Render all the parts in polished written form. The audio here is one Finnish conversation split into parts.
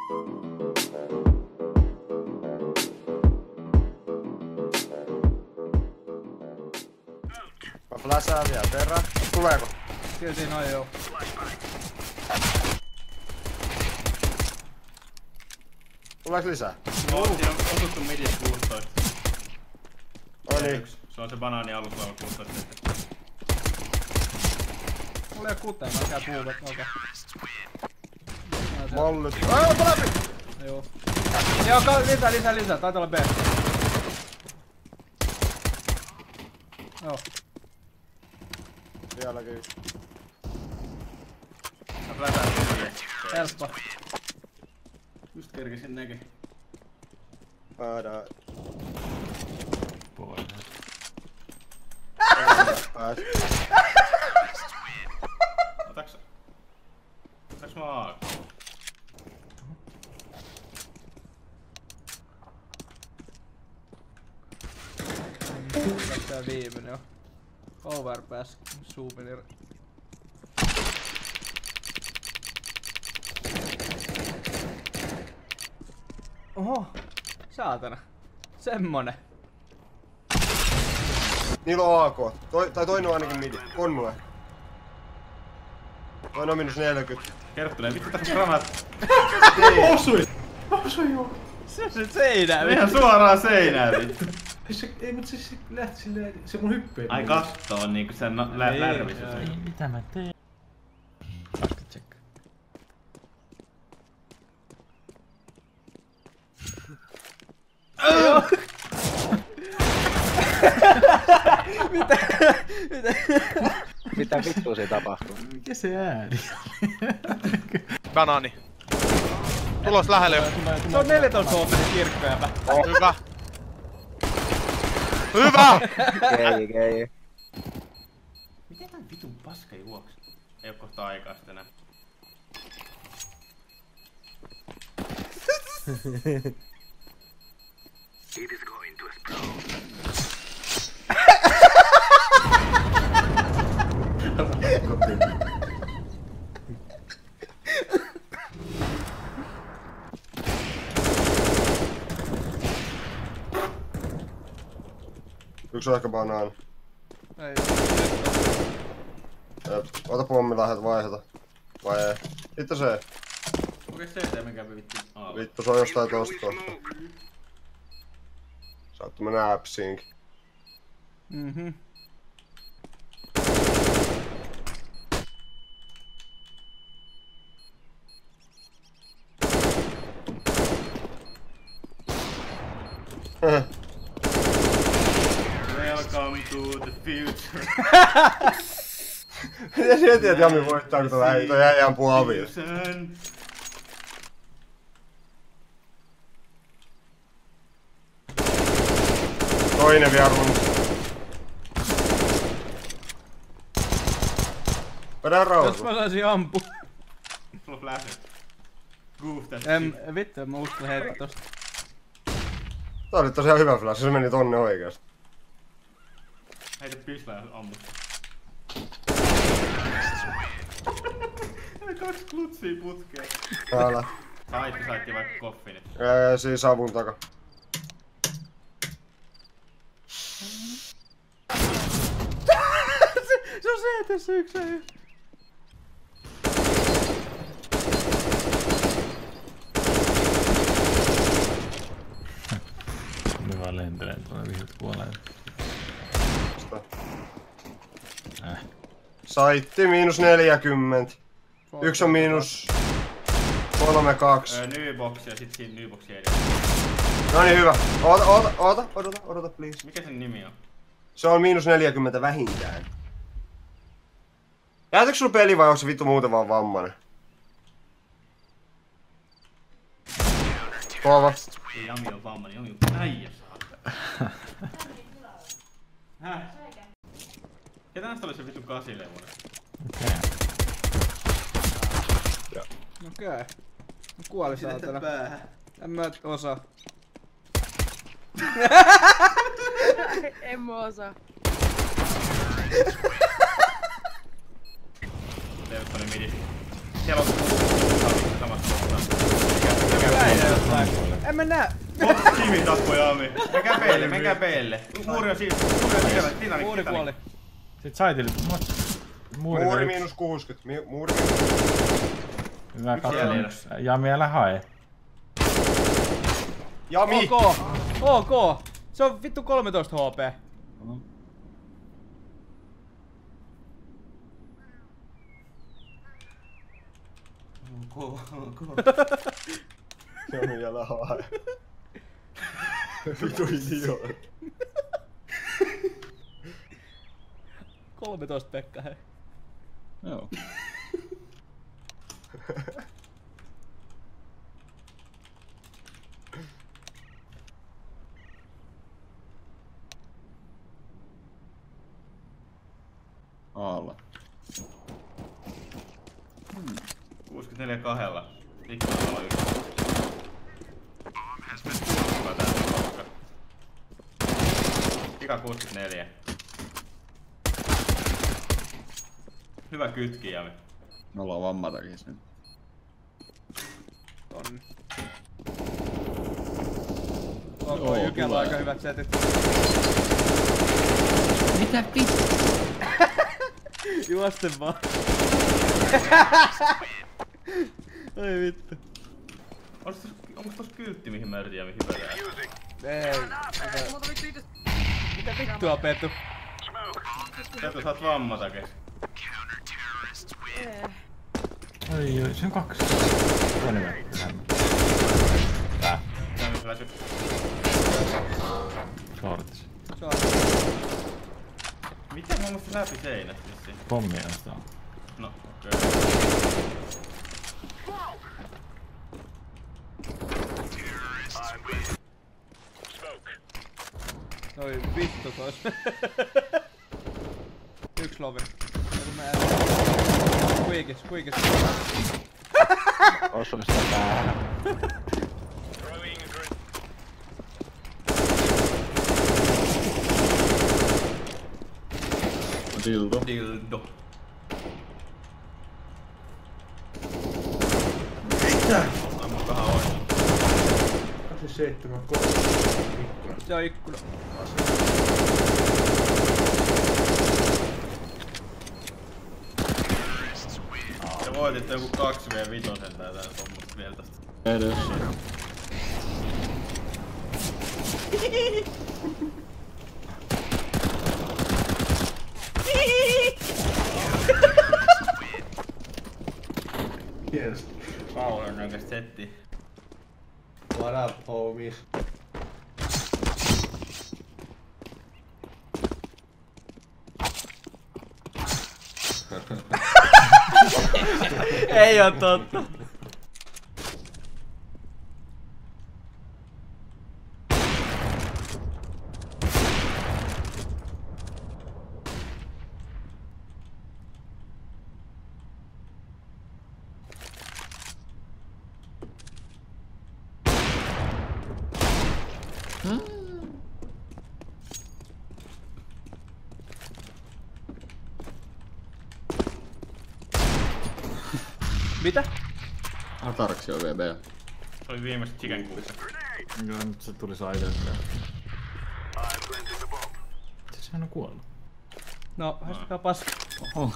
Mä flashaan vielä perään. Tuleeko? Kyllä siinä on joo. Tuleeko lisää? Joo, siinä on osuttu midis 16. No niin. Se on se banaani alussa on 16. Mulla ei oo kuteen, mä käyn puuvet. Okei. Mollyt. Aaa, läpi! Joo. Joo, lisää. Taitaa olla B. Joo. Vieläkin. Mä flätään tyhjiä. Helppo. Just kerkesin näkee. Päädään. Pois. Pääs. Otaks mä aaka? Tää viimeinen on. Overpass, souvenir. Oho! Saatana. Semmonen. Niillä on AK. Tai toinen on ainakin midi. Konnue. Toinen on minus 40. Kerttunen, vittu tässä on granaat. Osui joo. Se on se seinä. Ihan suoraan seinään vittu. Ei mut se lähti silleen, se mun hyppee. Ai kattoo niinku sen lärvissä. Mitä mä teen? Vasta check. Mitä vittua se tapahtuu? Mikä se ääni? Banaani. Tulos lähelle jo. Se on 14 HP kirkkoja. Hyvä. Hyvä! Gei. Miten tän vitun paska juokse? Ei oo kohta aikaa sit enää. It is going to explode. Yksi on ehkä banaani. Ei. Ota pommi lähet vaihata. Vai ei? Itse se. Okei se mikä vittu alle. Vittu se on jostain tosta. Saattu mennä appsiinkin. Mhm. Welcome to the future. Miten sä tiedät, että Jami voittaa, kun toi äijä ampuu avia? Toinen viarun. Vedään Jos rauhoitus. mä saisin ampua. Sulla on flashet. Goof tästä. Vittu, mä uskon heittää tosta. Tää oli tosiaan hyvä flash, se meni tonne oikeesti. Heitä pislää ja ammu. Kaksi klutsia putkeen. Täällä. Saitti vaikka koffinit. Siis avun taka. Se on se tässä yksi äijä. Me vaan lentelee tuonne vihut kuoleen. Saitti miinus 40. Yksi on miinus 32. Nybox ja sit siinä nyboxi edellä. No niin hyvä. Odota please. Mikä sen nimi on? Se on miinus 40 vähintään. Jäätäkö sulla peli vai onko se vittu muuten vaan vammainen? Kova. Ei Jami on vammainen, Jami on äijä saattaa. Häh? Ketä näistä oli se vittu 8-levuinen? Okei. Mä kuolin saatana. En mä osaa. En mä osaa. Teillä oli midi. Siellä on samassa kohtaa. Mikä En mä näe! Kimi tappoi Ami. Menkää B:lle. Muuri on siinä. Muuri kuoli. Sit saitille. Muuri miinus 60. Muuri miinus 60. Hyvä katselin. Jami älä hae. Jami! Ok! Se on vittu 13 HP. Jami älä hae. Vitu idiootti. 13 Pekka hei. Joo. Aalla. 64 kahdella. Liikkeellä on yksi. Pika 64. Hyvä kytki, Jami. Me ollaan vammatakis nyt. On. Onko Jykellä aika hyvät setit? Mitä vittu? Juosten vaan. Ai vittu. Onko tossa kyltti mihin mä yritin Jami hypätään? Ei. Mitä vittua Petu? Petu sä oot vammatakis. Oi, se on 2. Toinen vähemmän. Tää. Jami väsy. Shorts. Miten mä musta läpi seinät vissiin? Pommia ostaa. No, okei. Oi vittu tois. Yks lovi. Squeakis. Osuin sitä päähän. Dildo. Mitä? Ammukahan on. 27 Se on ikkuna. Te voititte joku 2v5 tää tommosta vielä tästä. Edes. Yes. Paulan näköistä settiä. What up, homies? Ei oo totta. Mitä? Atarksi on VB. Se oli viimeiset chicken kuussa. Joo, nyt se tuli saidelta. Sehän on kuollut. No, haistakaa paska. Oho.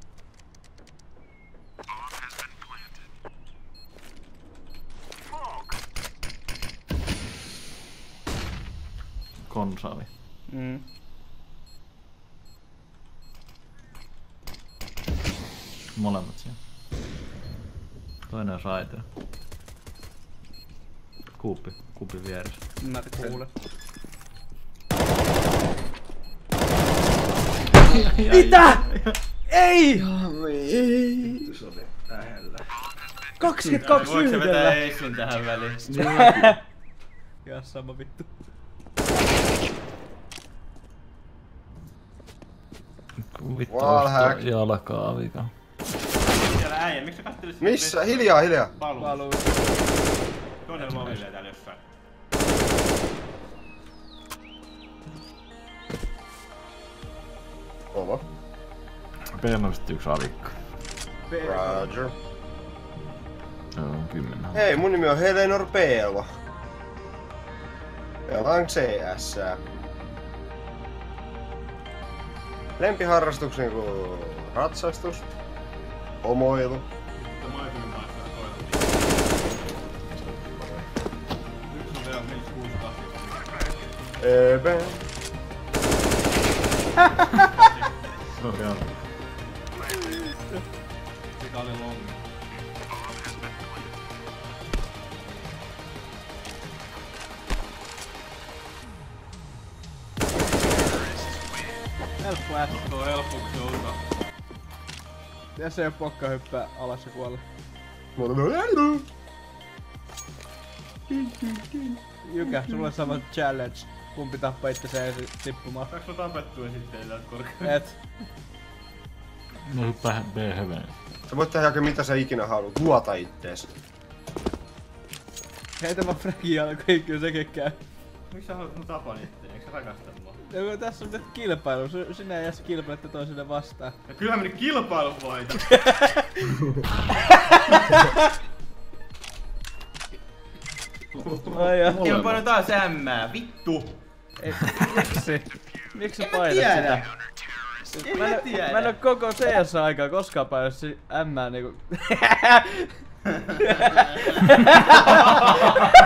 Konsaali. Molemmat siellä. Toinen on raiteella. Kuuppi vieressä. Mä et kuule. Mitä? Ei! Vittu se oli lähellä. 22 Voitko vetää yhdellä. Acein tähän väliin? Ja sama vittu. Vittu Wallhack. jalkaa vika. Siellä äijä, miksi sä kattelit sitä? Missä? Hiljaa. Paluu. Toinen loville täällä jossain. Oma. PM on sitten yksi avikko. Roger. Joo, 10. Hei, mun nimi on Helenor Peelva. Pelaan CS. Lempiharrastukseni kuin ratsastus, homoilu. Yksi on vielä 568. Ebe. Sori alla. Mikä oli longi. Helppo äs. Tuo on helppo kun se on. Ja se ei oo pokka hyppää alas ja kuolle. Jykä, sulla on sama challenge. Kumpi tappaa itsensä ensin tippumaan. Saaks mä tapettua sitten täältä korkeaa? Et. No hyppää B-heveen. Sä voit tehdä oikein mitä sä ikinä haluat. Vuota ittees. Heitä vaan fragia alkoi, kyllä sekin käy. Miksi sä haluat mun tapan itteen? Eikö sä rakasta mua? Ja tässä on tehty kilpailu, sinä ja Jesse kilpailette toisille vastaan. Ja kyllähän meni kilpailun voita. Ai ja. Kilpailu taas ämmää, vittu! Ei, miksi sä painat sitä? Mä en oo koko CS-aikaa koskaan painat M niinku...